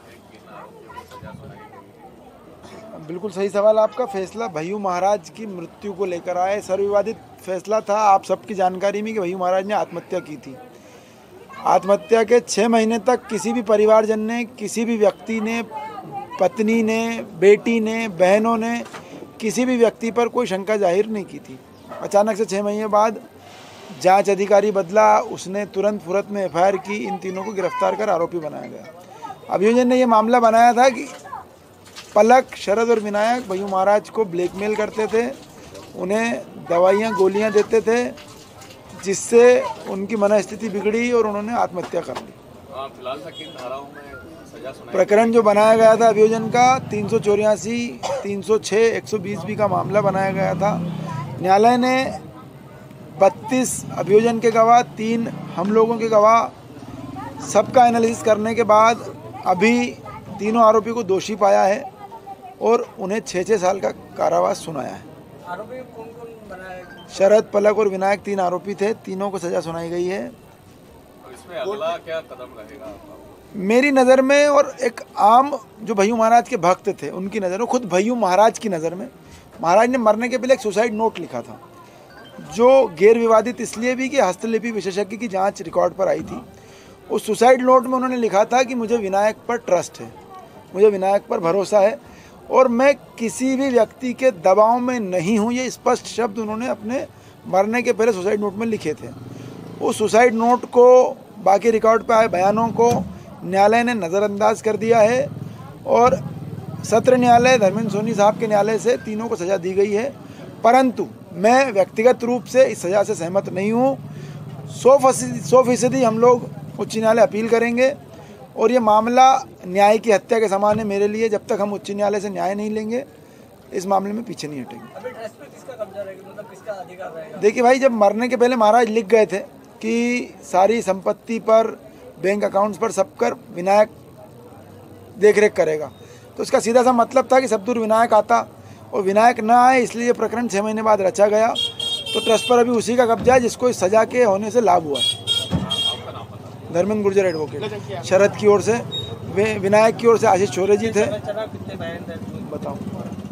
बिल्कुल सही सवाल आपका। फैसला भय्यू महाराज की मृत्यु को लेकर आया है। सर्वविवादित फैसला था, आप सबकी जानकारी में, कि भय्यू महाराज ने आत्महत्या की थी। आत्महत्या के 6 महीने तक किसी भी परिवारजन ने, किसी भी व्यक्ति ने, पत्नी ने, बेटी ने, बहनों ने, किसी भी व्यक्ति पर कोई शंका जाहिर नहीं की थी। अचानक से 6 महीने बाद जांच अधिकारी बदला, उसने तुरंत फुरत में एफआईआर की, इन तीनों को गिरफ्तार कर आरोपी बनाया गया। अभियोजन ने यह मामला बनाया था कि पलक, शरद और विनायक भय्यू महाराज को ब्लैकमेल करते थे, उन्हें दवाइयाँ गोलियाँ देते थे, जिससे उनकी मनस्थिति बिगड़ी और उन्होंने आत्महत्या कर ली। फिलहाल किन धाराओं में सजा सुनाई? प्रकरण जो बनाया गया था अभियोजन का 384, 306, 120B का मामला बनाया गया था। न्यायालय ने 32 अभियोजन के गवाह, 3 हम लोगों के गवाह, सबका एनालिसिस करने के बाद अभी तीनों आरोपी को दोषी पाया है और उन्हें 6-6 साल का कारावास सुनाया है। आरोपी कौन-कौन बनाए? शरद, पलक और विनायक 3 आरोपी थे, तीनों को सजा सुनाई गई है। तो इसमें अगला क्या कदम रहेगा? मेरी नज़र में और एक आम जो भय्यू महाराज के भक्त थे उनकी नज़र में, खुद भय्यू महाराज की नज़र में, महाराज ने मरने के पहले एक सुसाइड नोट लिखा था, जो गैर विवादित इसलिए भी कि हस्तलिपि विशेषज्ञ की जांच रिकॉर्ड पर आई थी। उस सुसाइड नोट में उन्होंने लिखा था कि मुझे विनायक पर ट्रस्ट है, मुझे विनायक पर भरोसा है और मैं किसी भी व्यक्ति के दबाव में नहीं हूँ। ये स्पष्ट शब्द उन्होंने अपने मरने के पहले सुसाइड नोट में लिखे थे। उस सुसाइड नोट को, बाकी रिकॉर्ड पर आए बयानों को न्यायालय ने नज़रअंदाज कर दिया है और सत्र न्यायालय धर्मेंद्र सोनी साहब के न्यायालय से तीनों को सज़ा दी गई है। परंतु मैं व्यक्तिगत रूप से इस सज़ा से सहमत नहीं हूँ। 100% हम लोग उच्च न्यायालय अपील करेंगे और ये मामला न्याय की हत्या के समान है मेरे लिए। जब तक हम उच्च न्यायालय से न्याय नहीं लेंगे, इस मामले में पीछे नहीं हटेंगे। अभी ट्रस्ट पे किसका कब्जा रहेगा, मतलब किसका अधिकार रहेगा? देखिए भाई, जब मरने के पहले महाराज लिख गए थे कि सारी संपत्ति पर, बैंक अकाउंट्स पर, सब कर विनायक देखरेख करेगा, तो इसका सीधा सा मतलब था कि सब दूर विनायक आता और विनायक ना आए, इसलिए ये प्रकरण 6 महीने बाद रचा गया। तो ट्रस्ट पर अभी उसी का कब्जा है जिसको इस सज़ा के होने से लाभ हुआ है। धर्मेंद्र गुर्जर एडवोकेट। शरद की ओर से, विनायक की ओर से आशीष चौरे जी थे। कितने बयान दर्ज हुए? बताओ।